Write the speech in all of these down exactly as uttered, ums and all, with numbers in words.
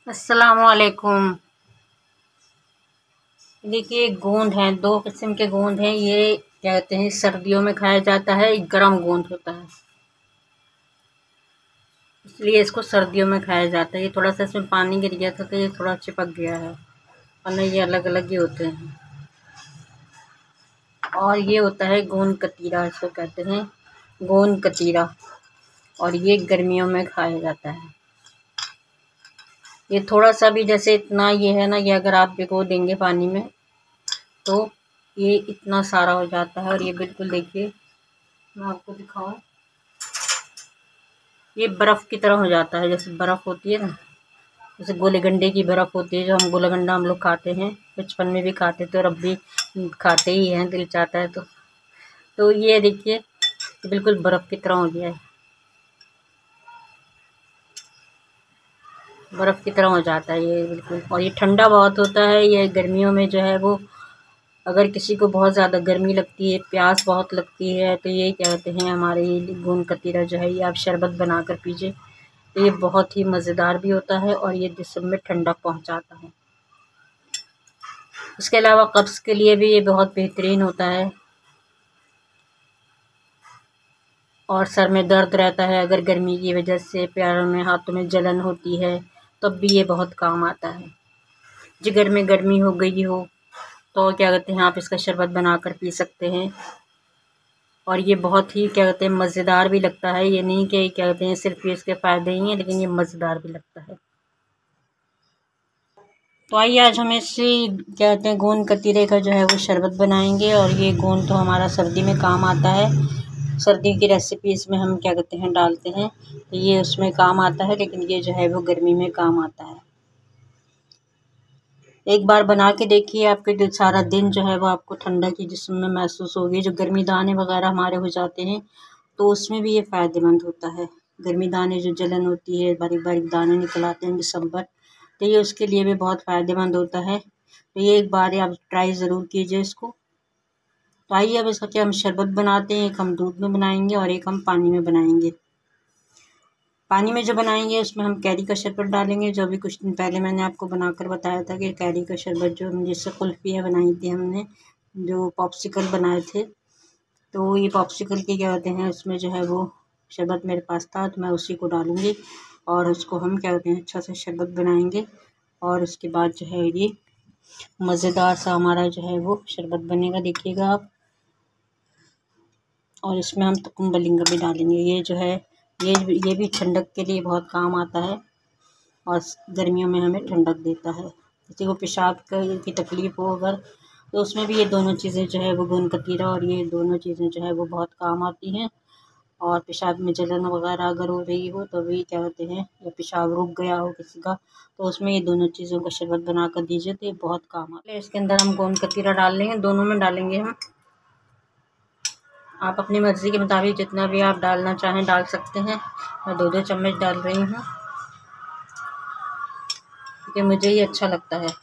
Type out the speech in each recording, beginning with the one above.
अस्सलामुअलैकुम। देखिए गोंद है, दो किस्म के गोंद हैं। ये क्या कहते हैं, सर्दियों में खाया जाता है। एक गर्म गोंद होता है, इसलिए इसको सर्दियों में खाया जाता है। ये थोड़ा सा इसमें पानी गिर गया था तो ये थोड़ा चिपक गया है, वरना ये अलग अलग ही होते हैं। और ये होता है गोंद कतीरा, इसको कहते हैं गोंद कतीरा, और ये गर्मियों में खाया जाता है। ये थोड़ा सा भी, जैसे इतना ये है ना, ये अगर आप भिगो देंगे पानी में तो ये इतना सारा हो जाता है। और ये बिल्कुल, देखिए मैं आपको दिखाऊं, ये बर्फ़ की तरह हो जाता है। जैसे बर्फ़ होती है ना, जैसे गोले गंडे की बर्फ़ होती है, जो हम गोला गंडा हम लोग खाते हैं, बचपन में भी खाते थे और अब भी खाते ही हैं, दिल चाहता है तो तो ये देखिए बिल्कुल बर्फ़ की तरह हो गया है, बर्फ़ की तरह हो जाता है ये बिल्कुल। और ये ठंडा बहुत होता है। ये गर्मियों में जो है वो, अगर किसी को बहुत ज़्यादा गर्मी लगती है, प्यास बहुत लगती है, तो ये क्या कहते हैं, हमारे ये गोंद कतीरा जो है, ये आप शरबत बना कर पीजिए। ये बहुत ही मज़ेदार भी होता है और ये जिस्म में ठंडक पहुंचाता है। इसके अलावा कब्ज़ के लिए भी ये बहुत बेहतरीन होता है। और सर में दर्द रहता है, अगर गर्मी की वजह से पैरों में, हाथों में जलन होती है, तब भी ये बहुत काम आता है। जिगर में गर्मी हो गई हो तो क्या कहते हैं, आप इसका शरबत बनाकर पी सकते हैं। और ये बहुत ही क्या कहते हैं, मज़ेदार भी लगता है। ये नहीं कि क्या कहते हैं सिर्फ ये इसके फ़ायदे ही हैं, लेकिन ये मज़ेदार भी लगता है। तो आइए आज हम इसी क्या कहते हैं गोंद कतीरे का जो है वो शरबत बनाएंगे। और ये गोंद तो हमारा सर्दी में काम आता है। सर्दी की रेसिपीज़ में हम क्या कहते हैं डालते हैं, तो ये उसमें काम आता है, लेकिन ये जो है वो गर्मी में काम आता है। एक बार बना के देखिए, आपके जो सारा दिन जो है वो आपको ठंडा की जिस्म में महसूस होगी। जो गर्मी दाने वगैरह हमारे हो जाते हैं तो उसमें भी ये फ़ायदेमंद होता है। गर्मी दाने, जो जलन होती है, बारीक बारीक दाने निकल आते हैं जिस्म पर, तो ये उसके लिए भी बहुत फ़ायदेमंद होता है। तो ये एक बार आप ट्राई ज़रूर कीजिए इसको। तो आइए अब इसका क्या हम शरबत बनाते हैं। एक हम दूध में बनाएंगे और एक हम पानी में बनाएंगे। पानी में जो बनाएंगे उसमें हम कैरी का शरबत डालेंगे, जो अभी कुछ दिन पहले मैंने आपको बनाकर बताया था कि कैरी का शरबत, जो जिससे कुल्फ़ियाँ बनाई थी हमने, जो पॉप्सिकल बनाए थे, तो ये पॉप्सिकल के क्या कहते हैं, उसमें जो है वो शरबत मेरे पास था, तो मैं उसी को डालूँगी और उसको हम क्या कहते हैं अच्छा सा शरबत बनाएंगे। और उसके बाद जो है ये मज़ेदार सा हमारा जो है वो शरबत बनेगा, देखिएगा आप। और इसमें हम तुकुम्बलिंगा भी डालेंगे। ये जो है ये ये भी ठंडक के लिए बहुत काम आता है और गर्मियों में हमें ठंडक देता है। किसी को पेशाब की तकलीफ़ हो अगर, तो उसमें भी ये दोनों चीज़ें जो है वो गोंद कतीरा और ये दोनों चीज़ें जो है वो बहुत काम आती हैं। और पेशाब में जलन वगैरह अगर हो रही हो तो भी क्या कहते हैं, या पेशाब रुक गया हो किसी का, तो उसमें ये दोनों चीज़ों का शरबत बना कर दीजिए तो ये बहुत काम आता है। इसके अंदर हम गोंद कतीरा डाल लेंगे, दोनों में डालेंगे हम। आप अपनी मर्ज़ी के मुताबिक जितना भी आप डालना चाहें डाल सकते हैं। मैं दो दो चम्मच डाल रही हूँ क्योंकि मुझे ये अच्छा लगता है।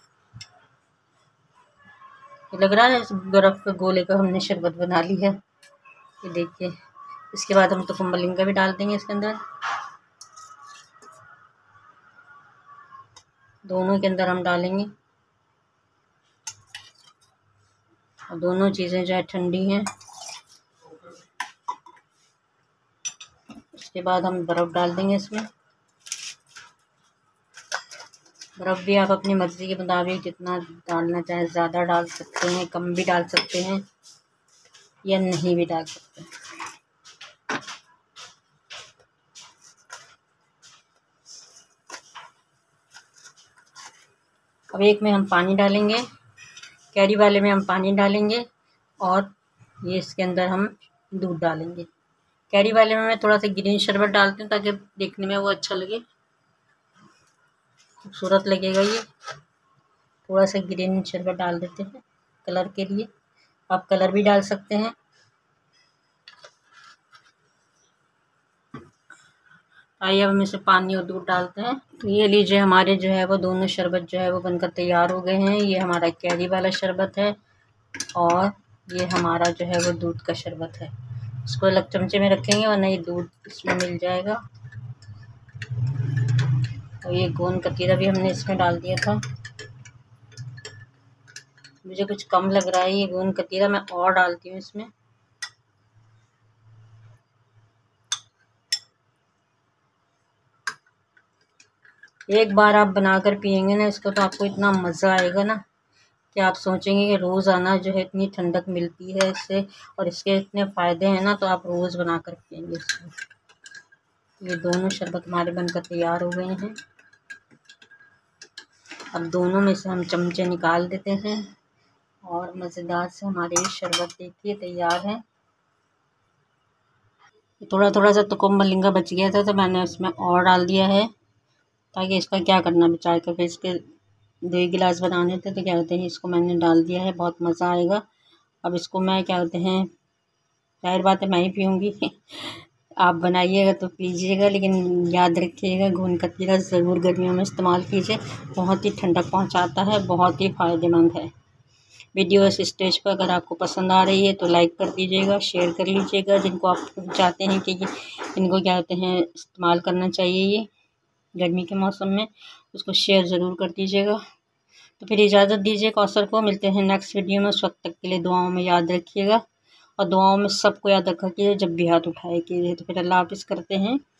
ये लग रहा है जैसे बर्फ़ के गोले का हमने शरबत बना ली है, ये देखिए। इसके बाद हम तुकुम्बलिंगा भी डाल देंगे इसके अंदर, दोनों के अंदर हम डालेंगे। और दोनों चीज़ें जो है ठंडी हैं। उसके बाद हम बर्फ़ डाल देंगे इसमें। बर्फ़ भी आप अपनी मर्ज़ी के मुताबिक जितना डालना चाहें, ज़्यादा डाल सकते हैं, कम भी डाल सकते हैं, या नहीं भी डाल सकते हैं। अब एक में हम पानी डालेंगे, कैरी वाले में हम पानी डालेंगे, और ये इसके अंदर हम दूध डालेंगे। कैरी वाले में मैं थोड़ा सा ग्रीन शरबत डालती हूँ ताकि देखने में वो अच्छा लगे, खूबसूरत लगेगा। ये थोड़ा सा ग्रीन शरबत डाल देते हैं कलर के लिए, आप कलर भी डाल सकते हैं। आइए अब हम इसमें पानी और दूध डालते हैं। तो ये लीजिए, हमारे जो है वो दोनों शरबत जो है वो बनकर तैयार हो गए हैं। ये हमारा कैरी वाला शरबत है और ये हमारा जो है वो दूध का शरबत है। इसको अलग चमचे में रखेंगे वरना ये दूध इसमें मिल जाएगा। और ये गोंद कतीरा भी हमने इसमें डाल दिया था। मुझे कुछ कम लग रहा है ये गोंद कतीरा, मैं और डालती हूँ इसमें। एक बार आप बनाकर पियेंगे ना इसको तो आपको इतना मज़ा आएगा ना कि आप सोचेंगे कि रोज़ाना जो है इतनी ठंडक मिलती है इससे और इसके इतने फ़ायदे हैं ना, तो आप रोज़ बनाकर पियेंगे इसको। ये दोनों शरबत हमारे बनकर तैयार हो गए हैं। अब दोनों में से हम चमचे निकाल देते हैं और मज़ेदार से हमारे ये शरबत देखिए तैयार है। थोड़ा थोड़ा सा तुकुम मलिंगा बच गया था तो मैंने उसमें और डाल दिया है, ताकि इसका क्या करना बचा कर, फिर इसके दो ही गिलास बनाने थे तो क्या कहते हैं इसको मैंने डाल दिया है। बहुत मज़ा आएगा। अब इसको मैं क्या कहते हैं, जाहिर बात है मैं ही पीऊँगी आप बनाइएगा तो पीजिएगा, लेकिन याद रखिएगा गोंद कतीरा ज़रूर गर्मियों में इस्तेमाल कीजिए। बहुत ही ठंडक पहुंचाता है, बहुत ही फ़ायदेमंद है। वीडियो इस स्टेज पर अगर आपको पसंद आ रही है तो लाइक कर दीजिएगा, शेयर कर लीजिएगा। जिनको आप चाहते हैं कि इनको क्या कहते हैं इस्तेमाल करना चाहिए ये गर्मी के मौसम में, उसको शेयर ज़रूर कर दीजिएगा। तो फिर इजाज़त दीजिए कौसर को, मिलते हैं नेक्स्ट वीडियो में। उस वक्त तक के लिए दुआओं में याद रखिएगा और दुआओं में सबको याद रखा कीजिए जब भी हाथ उठाए कीजिए। तो फिर अल्लाह हाफ़िज़ करते हैं।